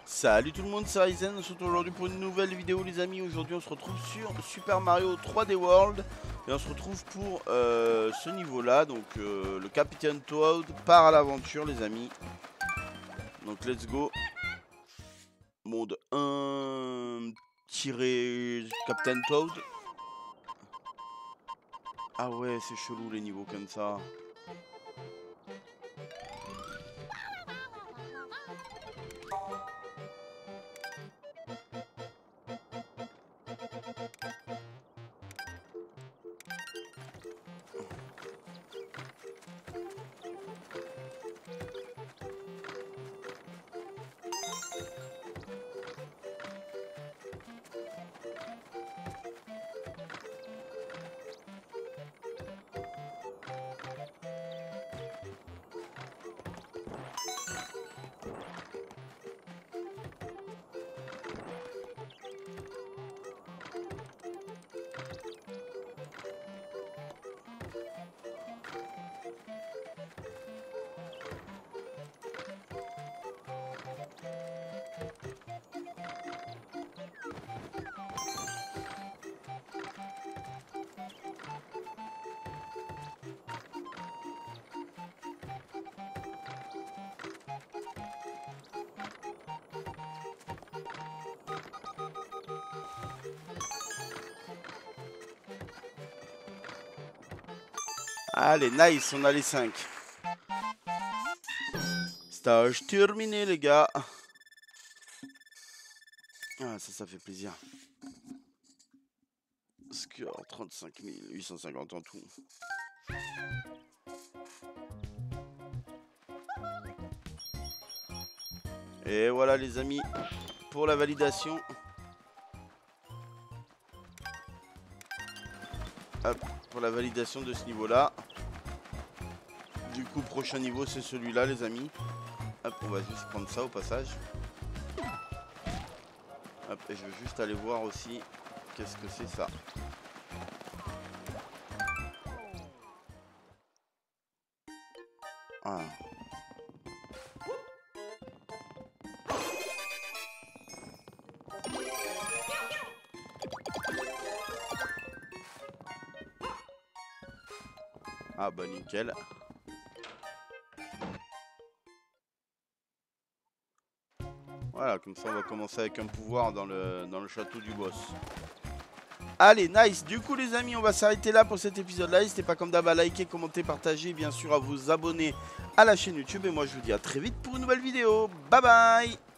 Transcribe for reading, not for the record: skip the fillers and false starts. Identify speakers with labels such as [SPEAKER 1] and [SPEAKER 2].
[SPEAKER 1] Salut tout le monde, c'est Ryzen, on se retrouve aujourd'hui pour une nouvelle vidéo les amis. Aujourd'hui on se retrouve sur Super Mario 3D World et on se retrouve pour ce niveau là. Donc le Capitaine Toad part à l'aventure les amis. Donc let's go. Monde 1 tiré Captain Toad. Ah ouais, c'est chelou les niveaux comme ça. Allez, nice, on a les 5. Stage terminé, les gars. Ah, ça fait plaisir. Score 35 850 en tout. Et voilà, les amis, pour la validation. Hop, pour la validation de ce niveau-là. Du coup, prochain niveau, c'est celui-là, les amis. Hop, on va juste prendre ça au passage. Hop, et je veux juste aller voir aussi qu'est-ce que c'est ça. Ah. Ah bah nickel. Voilà, comme ça on va commencer avec un pouvoir dans le château du boss. Allez, nice. Du coup les amis, on va s'arrêter là pour cet épisode là. N'hésitez pas comme d'hab à liker, commenter, partager, bien sûr à vous abonner à la chaîne YouTube. Et moi je vous dis à très vite pour une nouvelle vidéo. Bye bye.